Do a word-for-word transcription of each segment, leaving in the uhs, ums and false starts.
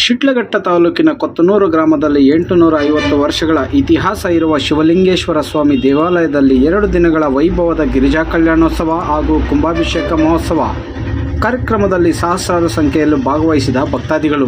ಶಿಡ್ಲಘಟ್ಟ ತಾಲೂಕಿನ ಕೊತ್ತನೂರು ಗ್ರಾಮದಲ್ಲಿ ಎಂಟುನೂರ ಐವತ್ತು ವರ್ಷಗಳ ಇತಿಹಾಸ ಇರುವ ಶಿವಲಿಂಗೇಶ್ವರ ಸ್ವಾಮಿ ದೇವಾಲಯದಲ್ಲಿ ಎರಡು ದಿನಗಳ ವೈಭವದ ಗಿರಿಜಾ ಕಲ್ಯಾಣೋತ್ಸವ ಹಾಗೂ ಕುಂಭಾಭಿಷೇಕ ಮಹೋತ್ಸವ ಕಾರ್ಯಕ್ರಮದಲ್ಲಿ ಸಹಸ್ರಾರು ಸಂಖ್ಯೆಯಲ್ಲಿ ಭಾಗವಹಿಸಿದ ಭಕ್ತಾದಿಗಳು.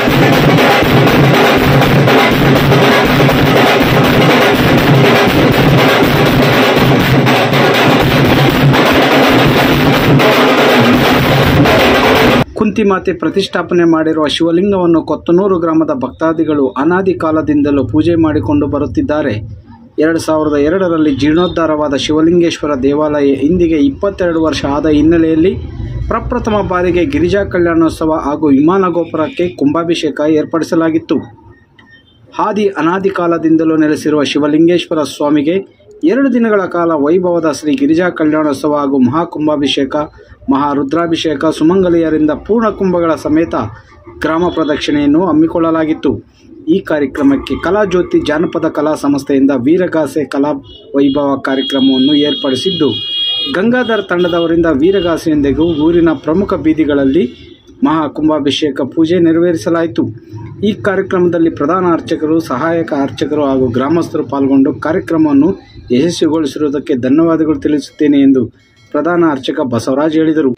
ಕುಂತಿಮಾತೆ ಪ್ರತಿಷ್ಠಾಪನೆ ಮಾಡಿರುವ ಶಿವಲಿಂಗವನ್ನು ಕೊತ್ತನೂರು ಗ್ರಾಮದ ಭಕ್ತಾದಿಗಳು ಅನಾದಿ ಕಾಲದಿಂದಲೂ ಪೂಜೆ ಮಾಡಿಕೊಂಡು ಬರುತ್ತಿದ್ದಾರೆ. ಎರಡು ಸಾವಿರದ ಎರಡರಲ್ಲಿ ಜೀರ್ಣೋದ್ಧಾರವಾದ ಶಿವಲಿಂಗೇಶ್ವರ ದೇವಾಲಯ ಇಂದಿಗೆ ಇಪ್ಪತ್ತೆರಡು ವರ್ಷ ಆದ ಹಿನ್ನೆಲೆಯಲ್ಲಿ ಪ್ರಪ್ರಥಮ ಬಾರಿಗೆ ಗಿರಿಜಾ ಕಲ್ಯಾಣೋತ್ಸವ ಹಾಗೂ ವಿಮಾನ ಗೋಪುರಕ್ಕೆ ಕುಂಭಾಭಿಷೇಕ ಏರ್ಪಡಿಸಲಾಗಿತ್ತು. ಆದಿ ಅನಾದಿ ಕಾಲದಿಂದಲೂ ನೆಲೆಸಿರುವ ಶಿವಲಿಂಗೇಶ್ವರ ಸ್ವಾಮಿಗೆ ಎರಡು ದಿನಗಳ ಕಾಲ ವೈಭವದ ಶ್ರೀ ಗಿರಿಜಾ ಕಲ್ಯಾಣೋತ್ಸವ ಹಾಗೂ ಮಹಾಕುಂಭಾಭಿಷೇಕ, ಮಹಾರುದ್ರಾಭಿಷೇಕ, ಸುಮಂಗಲಿಯರಿಂದ ಪೂರ್ಣ ಕುಂಭಗಳ ಸಮೇತ ಗ್ರಾಮ ಪ್ರದಕ್ಷಿಣೆಯನ್ನು ಹಮ್ಮಿಕೊಳ್ಳಲಾಗಿತ್ತು. ಈ ಕಾರ್ಯಕ್ರಮಕ್ಕೆ ಕಲಾಜ್ಯೋತಿ ಜಾನಪದ ಕಲಾ ಸಂಸ್ಥೆಯಿಂದ ವೀರಗಾಸೆ ಕಲಾ ವೈಭವ ಕಾರ್ಯಕ್ರಮವನ್ನು ಏರ್ಪಡಿಸಿದ್ದು, ಗಂಗಾಧರ್ ತಂಡದವರಿಂದ ವೀರಗಾಸೆಯೊಂದಿಗೂ ಊರಿನ ಪ್ರಮುಖ ಬೀದಿಗಳಲ್ಲಿ ಮಹಾಕುಂಭಾಭಿಷೇಕ ಪೂಜೆ ನೆರವೇರಿಸಲಾಯಿತು. ಈ ಕಾರ್ಯಕ್ರಮದಲ್ಲಿ ಪ್ರಧಾನ ಅರ್ಚಕರು, ಸಹಾಯಕ ಅರ್ಚಕರು ಹಾಗೂ ಗ್ರಾಮಸ್ಥರು ಪಾಲ್ಗೊಂಡು ಕಾರ್ಯಕ್ರಮವನ್ನು ಯಶಸ್ವಿಗೊಳಿಸಿರುವುದಕ್ಕೆ ಧನ್ಯವಾದಗಳು ತಿಳಿಸುತ್ತೇನೆ ಎಂದು ಪ್ರಧಾನ ಅರ್ಚಕ ಬಸವರಾಜ್ ಹೇಳಿದರು.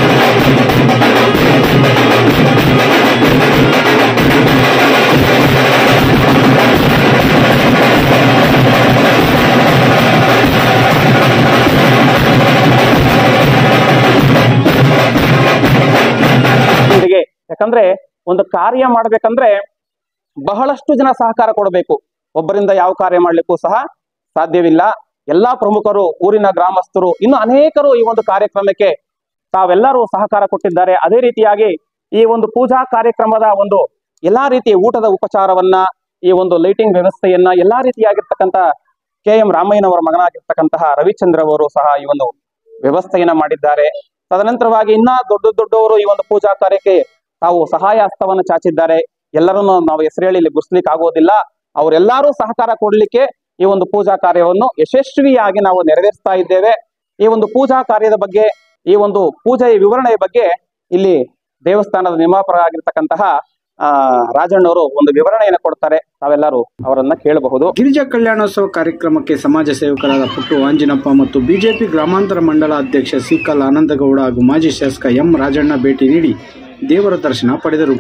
ಯಾಕಂದ್ರೆ ಒಂದು ಕಾರ್ಯ ಮಾಡ್ಬೇಕಂದ್ರೆ ಬಹಳಷ್ಟು ಜನ ಸಹಕಾರ ಕೊಡಬೇಕು. ಒಬ್ಬರಿಂದ ಯಾವ ಕಾರ್ಯ ಮಾಡ್ಲಿಕ್ಕೂ ಸಹ ಸಾಧ್ಯವಿಲ್ಲ. ಎಲ್ಲಾ ಪ್ರಮುಖರು, ಊರಿನ ಗ್ರಾಮಸ್ಥರು, ಇನ್ನು ಅನೇಕರು ಈ ಒಂದು ಕಾರ್ಯಕ್ರಮಕ್ಕೆ ತಾವೆಲ್ಲರೂ ಸಹಕಾರ ಕೊಟ್ಟಿದ್ದಾರೆ. ಅದೇ ರೀತಿಯಾಗಿ ಈ ಒಂದು ಪೂಜಾ ಕಾರ್ಯಕ್ರಮದ ಒಂದು ಎಲ್ಲಾ ರೀತಿಯ ಊಟದ ಉಪಚಾರವನ್ನ, ಈ ಒಂದು ಲೈಟಿಂಗ್ ವ್ಯವಸ್ಥೆಯನ್ನ, ಎಲ್ಲಾ ರೀತಿಯಾಗಿರ್ತಕ್ಕಂಥ ಕೆ ಎಂ ರಾಮಯ್ಯನವರ ಮಗನಾಗಿರ್ತಕ್ಕಂತಹ ರವಿಚಂದ್ರ ಅವರು ಸಹ ಈ ಒಂದು ವ್ಯವಸ್ಥೆಯನ್ನ ಮಾಡಿದ್ದಾರೆ. ತದನಂತರವಾಗಿ ಇನ್ನ ದೊಡ್ಡ ದೊಡ್ಡವರು ಈ ಒಂದು ಪೂಜಾ ಕಾರ್ಯಕ್ಕೆ ತಾವು ಸಹಾಯ ಹಸ್ತವನ್ನು ಚಾಚಿದ್ದಾರೆ. ಎಲ್ಲರನ್ನು ನಾವು ಹೆಸರು ಹೇಳಿ ಗುರ್ಸ್ಲಿಕ್ಕೆ ಆಗೋದಿಲ್ಲ. ಅವರೆಲ್ಲರೂ ಸಹಕಾರ ಕೊಡ್ಲಿಕ್ಕೆ ಈ ಒಂದು ಪೂಜಾ ಕಾರ್ಯವನ್ನು ಯಶಸ್ವಿಯಾಗಿ ನಾವು ನೆರವೇರಿಸ್ತಾ ಇದ್ದೇವೆ. ಈ ಒಂದು ಪೂಜಾ ಕಾರ್ಯದ ಬಗ್ಗೆ, ಈ ಒಂದು ಪೂಜೆಯ ವಿವರಣೆಯ ಬಗ್ಗೆ ಇಲ್ಲಿ ದೇವಸ್ಥಾನದ ನಿರ್ಮಾಪಕರಾಗಿರ್ತಕ್ಕಂತಹ ಆ ರಾಜಣ್ಣವರು ಒಂದು ವಿವರಣೆಯನ್ನು ಕೊಡ್ತಾರೆ. ತಾವೆಲ್ಲರೂ ಅವರನ್ನ ಕೇಳಬಹುದು. ಗಿರಿಜಾ ಕಲ್ಯಾಣೋತ್ಸವ ಕಾರ್ಯಕ್ರಮಕ್ಕೆ ಸಮಾಜ ಸೇವಕರಾದ ಪುಟ್ಟು ಆಂಜಿನಪ್ಪ ಮತ್ತು ಬಿಜೆಪಿ ಗ್ರಾಮಾಂತರ ಮಂಡಲ ಅಧ್ಯಕ್ಷ ಸಿಕಲ್ ಆನಂದಗೌಡ ಹಾಗೂ ಮಾಜಿ ಶಾಸಕ ಎಂ ರಾಜಣ್ಣ ಭೇಟಿ ನೀಡಿ ದೇವರ ದರ್ಶನ ಪಡೆದರು.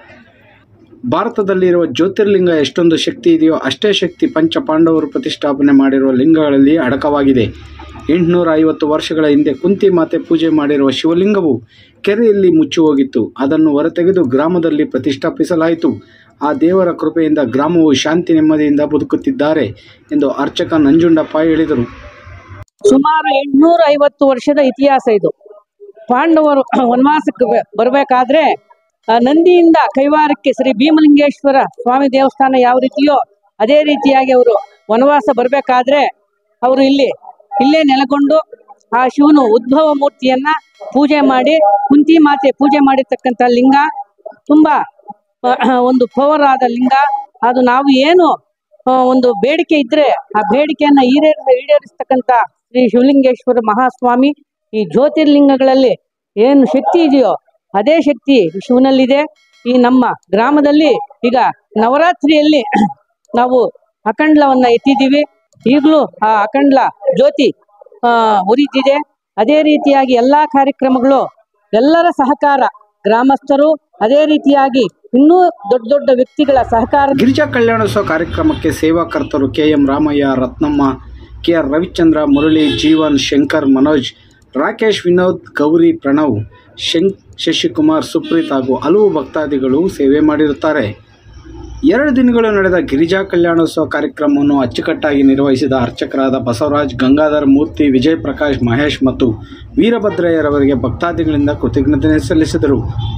ಭಾರತದಲ್ಲಿರುವ ಜ್ಯೋತಿರ್ಲಿಂಗ ಎಷ್ಟೊಂದು ಶಕ್ತಿ ಇದೆಯೋ ಅಷ್ಟೇ ಶಕ್ತಿ ಪಂಚ ಪಾಂಡವರು ಪ್ರತಿಷ್ಠಾಪನೆ ಮಾಡಿರುವ ಲಿಂಗಗಳಲ್ಲಿ ಅಡಕವಾಗಿದೆ. ಎಂಟುನೂರ ಐವತ್ತು ವರ್ಷಗಳ ಹಿಂದೆ ಕುಂತಿ ಮಾತೆ ಪೂಜೆ ಮಾಡಿರುವ ಶಿವಲಿಂಗವು ಕೆರೆಯಲ್ಲಿ ಮುಚ್ಚಿ ಹೋಗಿತ್ತು. ಅದನ್ನು ಹೊರತೆಗೆದು ಗ್ರಾಮದಲ್ಲಿ ಪ್ರತಿಷ್ಠಾಪಿಸಲಾಯಿತು. ಆ ದೇವರ ಕೃಪೆಯಿಂದ ಗ್ರಾಮವು ಶಾಂತಿ ನೆಮ್ಮದಿಯಿಂದ ಬದುಕುತ್ತಿದ್ದಾರೆ ಎಂದು ಅರ್ಚಕ ನಂಜುಂಡಪ್ಪ ಹೇಳಿದರು. ಸುಮಾರು ಎಂಟುನೂರ ಐವತ್ತು ವರ್ಷದ ಇತಿಹಾಸ ಇದು. ಪಾಂಡವರು ವನವಾಸಕ್ಕೆ ಬರಬೇಕಾದ್ರೆ ನಂದಿಯಿಂದ ಕೈವಾರಕ್ಕೆ ಶ್ರೀ ಭೀಮಲಿಂಗೇಶ್ವರ ಸ್ವಾಮಿ ದೇವಸ್ಥಾನ ಯಾವ ರೀತಿಯೋ ಅದೇ ರೀತಿಯಾಗಿ ಅವರು ವನವಾಸ ಬರಬೇಕಾದ್ರೆ ಅವರು ಇಲ್ಲಿ ಇಲ್ಲೇ ನೆಲೆಗೊಂಡು ಆ ಶಿವನು ಉದ್ಭವ ಮೂರ್ತಿಯನ್ನ ಪೂಜೆ ಮಾಡಿ, ಕುಂತಿ ಮಾತೆ ಪೂಜೆ ಮಾಡಿರ್ತಕ್ಕಂಥ ಲಿಂಗ ತುಂಬಾ ಒಂದು ಪವರ್ ಆದ ಲಿಂಗ. ಅದು ನಾವು ಏನು ಒಂದು ಬೇಡಿಕೆ ಇದ್ರೆ ಆ ಬೇಡಿಕೆಯನ್ನ ಈಡೇರಿಸ ಈಡೇರಿಸ್ತಕ್ಕಂಥ ಶ್ರೀ ಶಿವಲಿಂಗೇಶ್ವರ ಮಹಾಸ್ವಾಮಿ ಈ ಜ್ಯೋತಿರ್ಲಿಂಗಗಳಲ್ಲಿ ಏನು ಶಕ್ತಿ ಇದೆಯೋ ಅದೇ ಶಕ್ತಿ ಶಿವನಲ್ಲಿದೆ. ಈ ನಮ್ಮ ಗ್ರಾಮದಲ್ಲಿ ಈಗ ನವರಾತ್ರಿಯಲ್ಲಿ ನಾವು ಅಖಂಡ್ಲವನ್ನ ಎತ್ತಿದ್ದೀವಿ. ಈಗಲೂ ಆ ಅಖಂಡ್ಲ ಜ್ಯೋತಿ ಆ ಉರಿತಿದೆ. ಅದೇ ರೀತಿಯಾಗಿ ಎಲ್ಲಾ ಕಾರ್ಯಕ್ರಮಗಳು ಎಲ್ಲರ ಸಹಕಾರ, ಗ್ರಾಮಸ್ಥರು, ಅದೇ ರೀತಿಯಾಗಿ ಇನ್ನೂ ದೊಡ್ಡ ದೊಡ್ಡ ವ್ಯಕ್ತಿಗಳ ಸಹಕಾರ. ಗಿರಿಜಾ ಕಲ್ಯಾಣೋತ್ಸವ ಕಾರ್ಯಕ್ರಮಕ್ಕೆ ಸೇವಾಕರ್ತರು K M Ramaiah, Ratnamma, K R Ravichandra, Murali, Jeevan, Shankar, Manoj, Rakesh, Vinod, Gauri, Pranav, ಶಂ ಶಶಿಕುಮಾರ್, ಸುಪ್ರೀತ್ ಹಾಗೂ ಹಲವು ಭಕ್ತಾದಿಗಳು ಸೇವೆ ಮಾಡಿರುತ್ತಾರೆ. ಎರಡು ದಿನಗಳು ನಡೆದ ಗಿರಿಜಾ ಕಲ್ಯಾಣೋತ್ಸವ ಕಾರ್ಯಕ್ರಮವನ್ನು ಅಚ್ಚುಕಟ್ಟಾಗಿ ನಿರ್ವಹಿಸಿದ ಅರ್ಚಕರಾದ ಬಸವರಾಜ್, ಗಂಗಾಧರ್, ಮೂರ್ತಿ, ವಿಜಯ್ ಪ್ರಕಾಶ್, ಮಹೇಶ್ ಮತ್ತು ವೀರಭದ್ರಯ್ಯರವರಿಗೆ ಭಕ್ತಾದಿಗಳಿಂದ ಕೃತಜ್ಞತೆ ಸಲ್ಲಿಸಿದರು.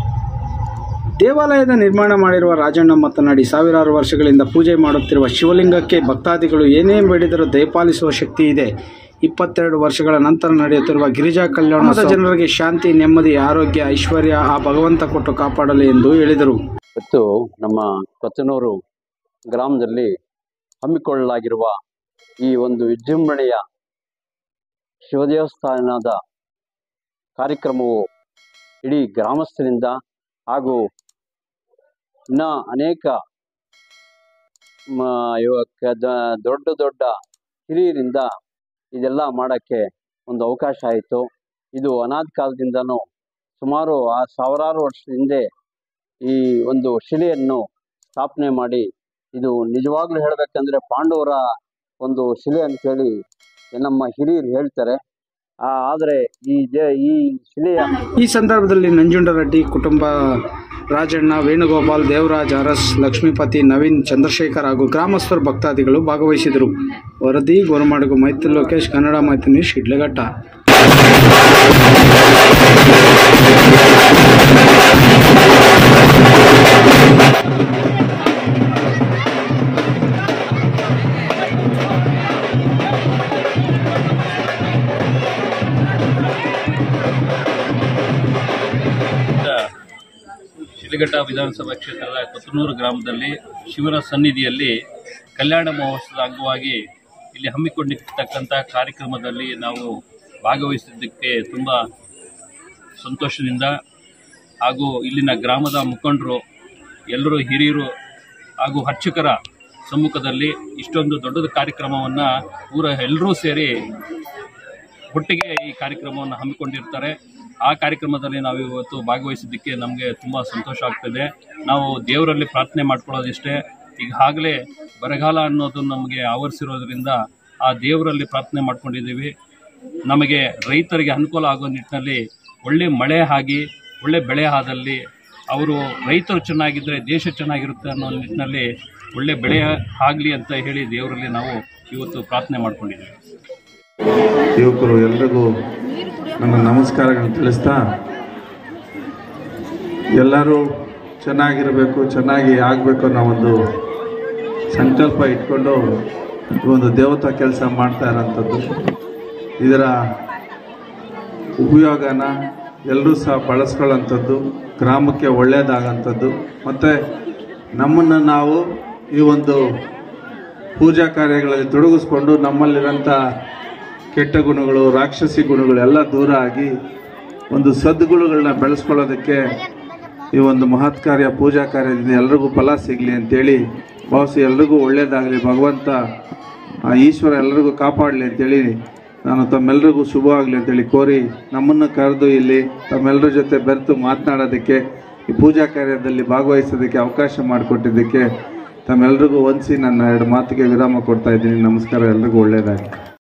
ದೇವಾಲಯದ ನಿರ್ಮಾಣ ಮಾಡಿರುವ ರಾಜಣ್ಣ ಮಾತನಾಡಿ, ಸಾವಿರಾರು ವರ್ಷಗಳಿಂದ ಪೂಜೆ ಮಾಡುತ್ತಿರುವ ಶಿವಲಿಂಗಕ್ಕೆ ಭಕ್ತಾದಿಗಳು ಏನೇ ಬೇಡಿದರೂ ದಯಪಾಲಿಸುವ ಶಕ್ತಿ ಇದೆ. ಇಪ್ಪತ್ತೆರಡು ವರ್ಷಗಳ ನಂತರ ನಡೆಯುತ್ತಿರುವ ಗಿರಿಜಾ ಕಲ್ಯಾಣೋತ್ಸವ ಜನರಿಗೆ ಶಾಂತಿ, ನೆಮ್ಮದಿ, ಆರೋಗ್ಯ, ಐಶ್ವರ್ಯ ಆ ಭಗವಂತ ಕೊಟ್ಟು ಕಾಪಾಡಲಿ ಎಂದು ಹೇಳಿದರು. ಇವತ್ತು ನಮ್ಮ ಕೊತ್ತನೂರು ಗ್ರಾಮದಲ್ಲಿ ಹಮ್ಮಿಕೊಳ್ಳಲಾಗಿರುವ ಈ ಒಂದು ವಿಜೃಂಭಣೆಯ ಶಿವದೇವಸ್ಥಾನದ ಕಾರ್ಯಕ್ರಮವು ಇಡೀ ಗ್ರಾಮಸ್ಥರಿಂದ ಹಾಗೂ ಇನ್ನು ಅನೇಕ ಮ ಇವ- ಕ- ದ- ದೊಡ್ಡ ದೊಡ್ಡ ಹಿರಿಯರಿಂದ ಇದೆಲ್ಲ ಮಾಡೋಕ್ಕೆ ಒಂದು ಅವಕಾಶ ಆಯಿತು. ಇದು ಅನಾದಿ ಕಾಲದಿಂದನೂ ಸುಮಾರು ಆ ಸಾವಿರಾರು ವರ್ಷದ ಹಿಂದೆ ಈ ಒಂದು ಶಿಲೆಯನ್ನು ಸ್ಥಾಪನೆ ಮಾಡಿ, ಇದು ನಿಜವಾಗ್ಲೂ ಹೇಳಬೇಕಂದ್ರೆ ಪಾಂಡವರ ಒಂದು ಶಿಲೆ ಅಂತೇಳಿ ನಮ್ಮ ಹಿರಿಯರು ಹೇಳ್ತಾರೆ. ಆ ಆದರೆ ಈ ದೇ ಈ ಶಿಲೆಯ ಈ ಸಂದರ್ಭದಲ್ಲಿ ನಂಜುಂಡರೆಡ್ಡಿ ಕುಟುಂಬ, ರಾಜಣ್ಣ, ವೇಣುಗೋಪಾಲ್, ದೇವರಾಜ್, ಅರಸ್, ಲಕ್ಷ್ಮೀಪತಿ, ನವೀನ್, ಚಂದ್ರಶೇಖರ್ ಹಾಗೂ ಗ್ರಾಮಸ್ಥರು ಭಕ್ತಾದಿಗಳು ಭಾಗವಹಿಸಿದರು. ವರದಿ ಗೋರಮಾಡುಗು ಮೈತ್ರಿ ಲೋಕೇಶ್, ಕನ್ನಡ ಮಾಹಿತಿ ನ್ಯೂಸ್, ಶಿಡ್ಲಘಟ್ಟ. ಶಿಡ್ಲಘಟ್ಟ ವಿಧಾನಸಭಾ ಕ್ಷೇತ್ರದ ಕೊತ್ತನೂರು ಗ್ರಾಮದಲ್ಲಿ ಶಿವನ ಸನ್ನಿಧಿಯಲ್ಲಿ ಕಲ್ಯಾಣ ಮಹೋತ್ಸವದ ಅಂಗವಾಗಿ ಇಲ್ಲಿ ಹಮ್ಮಿಕೊಂಡಿರ್ತಕ್ಕಂಥ ಕಾರ್ಯಕ್ರಮದಲ್ಲಿ ನಾವು ಭಾಗವಹಿಸಿದ್ದಕ್ಕೆ ತುಂಬ ಸಂತೋಷದಿಂದ ಹಾಗೂ ಇಲ್ಲಿನ ಗ್ರಾಮದ ಮುಖಂಡರು, ಎಲ್ಲರೂ ಹಿರಿಯರು ಹಾಗೂ ಅರ್ಚಕರ ಸಮ್ಮುಖದಲ್ಲಿ ಇಷ್ಟೊಂದು ದೊಡ್ಡದ ಕಾರ್ಯಕ್ರಮವನ್ನು ಊರ ಎಲ್ಲರೂ ಸೇರಿ ಒಟ್ಟಿಗೆ ಈ ಕಾರ್ಯಕ್ರಮವನ್ನು ಹಮ್ಮಿಕೊಂಡಿರ್ತಾರೆ. ಆ ಕಾರ್ಯಕ್ರಮದಲ್ಲಿ ನಾವು ಇವತ್ತು ಭಾಗವಹಿಸಿದ್ದಕ್ಕೆ ನಮಗೆ ತುಂಬ ಸಂತೋಷ ಆಗ್ತದೆ. ನಾವು ದೇವರಲ್ಲಿ ಪ್ರಾರ್ಥನೆ ಮಾಡ್ಕೊಳ್ಳೋದಿಷ್ಟೇ, ಈಗಾಗಲೇ ಬರಗಾಲ ಅನ್ನೋದು ನಮಗೆ ಆವರಿಸಿರೋದ್ರಿಂದ ಆ ದೇವರಲ್ಲಿ ಪ್ರಾರ್ಥನೆ ಮಾಡ್ಕೊಂಡಿದ್ದೀವಿ. ನಮಗೆ ರೈತರಿಗೆ ಅನುಕೂಲ ಆಗೋ ನಿಟ್ಟಿನಲ್ಲಿ ಒಳ್ಳೆ ಮಳೆ ಆಗಿ ಒಳ್ಳೆ ಬೆಳೆ ಆದಲ್ಲಿ ಅವರು ರೈತರು ಚೆನ್ನಾಗಿದ್ದರೆ ದೇಶ ಚೆನ್ನಾಗಿರುತ್ತೆ ಅನ್ನೋ ನಿಟ್ಟಿನಲ್ಲಿ ಒಳ್ಳೆ ಬೆಳೆ ಆಗಲಿ ಅಂತ ಹೇಳಿ ದೇವರಲ್ಲಿ ನಾವು ಇವತ್ತು ಪ್ರಾರ್ಥನೆ ಮಾಡ್ಕೊಂಡಿದ್ದೀವಿ. ಯುವಕರು ಎಲ್ರಿಗೂ ನನ್ನ ನಮಸ್ಕಾರಗಳನ್ನು ತಿಳಿಸ್ತಾ, ಎಲ್ಲರೂ ಚೆನ್ನಾಗಿರಬೇಕು, ಚೆನ್ನಾಗಿ ಆಗಬೇಕು ಅನ್ನೋ ಒಂದು ಸಂಕಲ್ಪ ಇಟ್ಕೊಂಡು ಈ ಒಂದು ದೇವತಾ ಕೆಲಸ ಮಾಡ್ತಾ ಇರೋಂಥದ್ದು. ಇದರ ಉಪಯೋಗನ ಎಲ್ಲರೂ ಸಹ ಬಳಸ್ಕೊಳ್ಳೋಂಥದ್ದು, ಗ್ರಾಮಕ್ಕೆ ಒಳ್ಳೆಯದಾಗಂಥದ್ದು. ಮತ್ತು ನಮ್ಮನ್ನು ನಾವು ಈ ಒಂದು ಪೂಜಾ ಕಾರ್ಯಗಳಲ್ಲಿ ತೊಡಗಿಸ್ಕೊಂಡು ನಮ್ಮಲ್ಲಿರೋಂಥ ಕೆಟ್ಟ ಗುಣಗಳು, ರಾಕ್ಷಸಿ ಗುಣಗಳು ಎಲ್ಲ ದೂರ ಆಗಿ ಒಂದು ಸದ್ಗುಣಗಳನ್ನ ಬೆಳೆಸ್ಕೊಳ್ಳೋದಕ್ಕೆ ಈ ಒಂದು ಮಹತ್ ಕಾರ್ಯ, ಪೂಜಾ ಕಾರ್ಯದಿಂದ ಎಲ್ರಿಗೂ ಫಲ ಸಿಗಲಿ ಅಂತೇಳಿ ಭಾವಿಸಿ, ಎಲ್ರಿಗೂ ಒಳ್ಳೆಯದಾಗಲಿ, ಭಗವಂತ ಆ ಈಶ್ವರ ಎಲ್ಲರಿಗೂ ಕಾಪಾಡಲಿ ಅಂತೇಳಿ ನಾನು ತಮ್ಮೆಲ್ಲರಿಗೂ ಶುಭವಾಗಲಿ ಅಂತೇಳಿ ಕೋರಿ, ನಮ್ಮನ್ನು ಕರೆದು ಇಲ್ಲಿ ತಮ್ಮೆಲ್ಲರ ಜೊತೆ ಬೆರೆತು ಮಾತನಾಡೋದಕ್ಕೆ, ಈ ಪೂಜಾ ಕಾರ್ಯದಲ್ಲಿ ಭಾಗವಹಿಸೋದಕ್ಕೆ ಅವಕಾಶ ಮಾಡಿಕೊಟ್ಟಿದ್ದಕ್ಕೆ ತಮ್ಮೆಲ್ಲರಿಗೂ ವಂದಿಸಿ ನನ್ನ ಎರಡು ಮಾತಿಗೆ ವಿರಾಮ ಕೊಡ್ತಾ ಇದ್ದೀನಿ. ನಮಸ್ಕಾರ, ಎಲ್ರಿಗೂ ಒಳ್ಳೆಯದಾಗಲಿ.